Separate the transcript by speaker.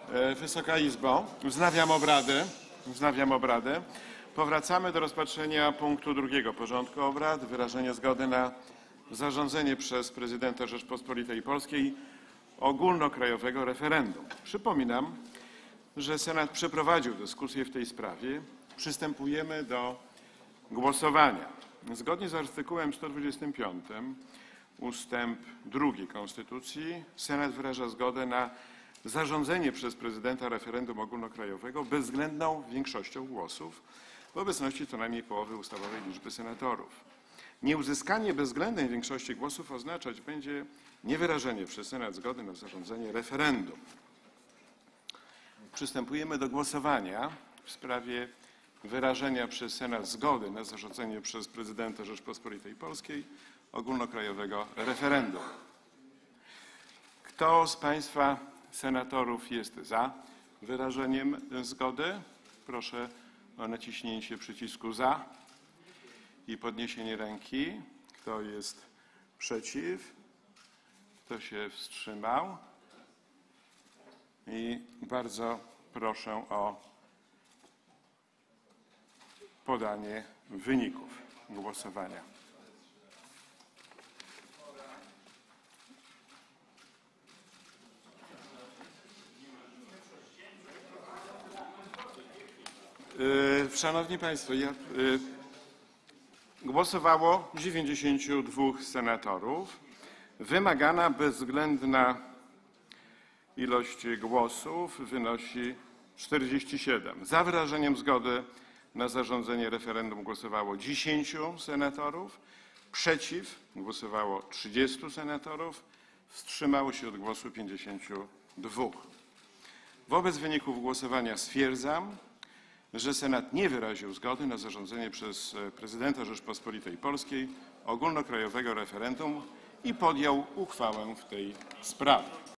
Speaker 1: Wysoka Izbo, wznawiam obrady. Powracamy do rozpatrzenia punktu 2. porządku obrad. Wyrażenie zgody na zarządzenie przez prezydenta Rzeczypospolitej Polskiej ogólnokrajowego referendum. Przypominam, że Senat przeprowadził dyskusję w tej sprawie. Przystępujemy do głosowania. Zgodnie z artykułem 125 ustęp 2 Konstytucji Senat wyraża zgodę na zarządzenie przez prezydenta referendum ogólnokrajowego bezwzględną większością głosów w obecności co najmniej połowy ustawowej liczby senatorów. Nieuzyskanie bezwzględnej większości głosów oznaczać będzie niewyrażenie przez Senat zgody na zarządzenie referendum. Przystępujemy do głosowania w sprawie wyrażenia przez Senat zgody na zarządzenie przez prezydenta Rzeczypospolitej Polskiej ogólnokrajowego referendum. Kto z państwa senatorów jest za wyrażeniem zgody? Proszę o naciśnięcie przycisku za i podniesienie ręki. Kto jest przeciw? Kto się wstrzymał? I bardzo proszę o podanie wyników głosowania. Szanowni Państwo, głosowało 92 senatorów. Wymagana bezwzględna ilość głosów wynosi 47. Za wyrażeniem zgody na zarządzenie referendum głosowało 10 senatorów, przeciw głosowało 30 senatorów, wstrzymało się od głosu 52. Wobec wyników głosowania stwierdzam, że Senat nie wyraził zgody na zarządzenie przez prezydenta Rzeczypospolitej Polskiej ogólnokrajowego referendum i podjął uchwałę w tej sprawie.